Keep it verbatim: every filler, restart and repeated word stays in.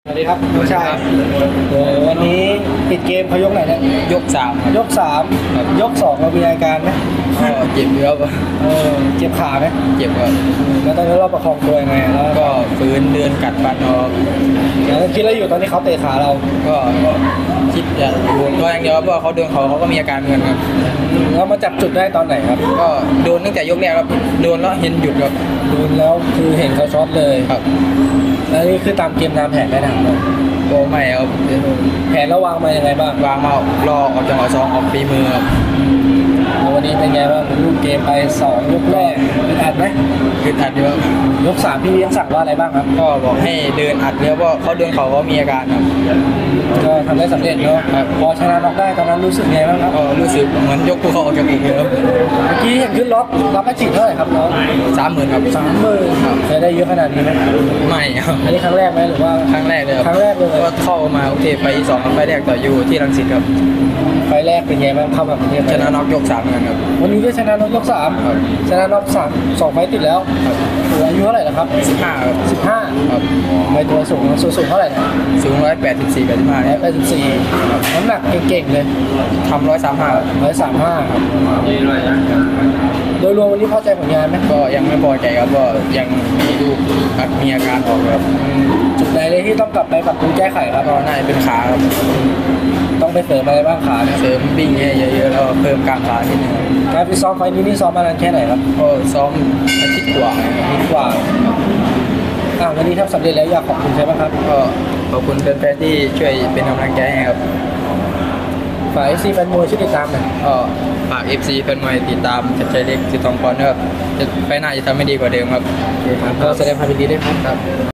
สวัสดีครับน้องชายเดี๋ยววันนี้ปิดเกมเขายกไหนเนี่ยยกสามยกสามยกสองเรามีอาการไหมก็เจ็บเยอะปะเออเจ็บขาไหมเจ็บครับแล้วตอนนี้เราประคองตัวยังไงแล้วก็ฟื้นเดินกัดฟันออกแล้วคิดอะไรอยู่ตอนนี้เขาเตะขาเราก็คิดจะดูก็อย่างเดียวเพราะเขาโดนเขาเขาก็มีอาการเหมือนกันครับแล้วมาจับจุดได้ตอนไหนครับก็โดนตั้งแต่ยกแรกครับโดนแล้วเห็นหยุดครับโดนแล้วคือเห็นเขาช็อตเลยครับแล้วนี่คือตามเกมตามแผนได้ทางเราโอ้ไม่ครับแผนเราวางมายังไงบ้างวางมารอออกจังหวะสองออกฝีมือครับวันนี้เป็นไงบ้างลูกเกมไปสองยกแรกอึดอัดไหมอึดอัดเยอะยกสามพี่เลี้ยงสั่งว่าอะไรบ้างครับก็บอกให้เดินอัดเยอะเพราะเขาเดินเขาเขามีอาการครับก็ทำได้สำเร็จเนาะพอชนะน็อกได้ตอนนั้นรู้สึกไงบ้างครับก็รู้สึกเหมือนยกภูเขาออกจากอกเลยครับเมื่อกี้เห็นขึ้นรถรับไปจีเท่าไหร่ครับน้องสามหมื่นครับสามหมื่นเคยได้เยอะขนาดนี้ไหมไม่ครับอันนี้ครั้งแรกไหมหรือว่าครั้งแรกเลยครั้งแรกเลยก็เข้ามาโอเคไปสองไฟแรกต่ออยู่ที่รังสิตครับไฟแรกเป็นไงบ้างเข้ามาประเทศชนะน็อกยกสามเหมือนกันครับวันนี้ก็ชนะน็อกยกสามชนะน็อกสามสองไฟติดแล้วอายุเท่าไหร่แล้วครับสิบห้าครับสิบห้าครับไปตัวสูงสูงสูงเท่าไหร่นะสูงร้อยแปดสิบสี่แปดสิบห้าร้อยแปดสิบสี่น้ำหนักเก่งๆเลยทำร้อยสามห้าร้อยสามห้าครับโดยรวมวันนี้พอใจผลงานไหมก็ยังไม่พอใจครับก็ยังมีลูกมีอาการออกครับจุดไหนเลยที่ต้องกลับไปปรับปรุงแก้ไขครับก็น่าจะเป็นขาครับต้องไปเสริมอะไรบ้างขาเสริมวิ่งให้เยอะๆแล้วเพิ่มกล้ามขานิดนึงการไปซ้อมไฟนี้นี่ซ้อมมานานแค่ไหนครับก็ซ้อมอาทิตย์กว่าอาทิตย์กว่าอ่าวันนี้ทำสำเร็จแล้วอยากขอบคุณใช่ไหมครับก็ขอบคุณแฟนๆที่ช่วยเป็นกำลังใจให้ครับฝากเอฟซีแฟนมวยช่วยติดตามหน่อยก็ฝากเอฟซีแฟนมวยติดตามชัดชัยเล็กสิทธิ์ทองพรนะครับไปหน้าจะทำให้ดีกว่าเดิมครับก็แสดงความยินดีด้วยครับ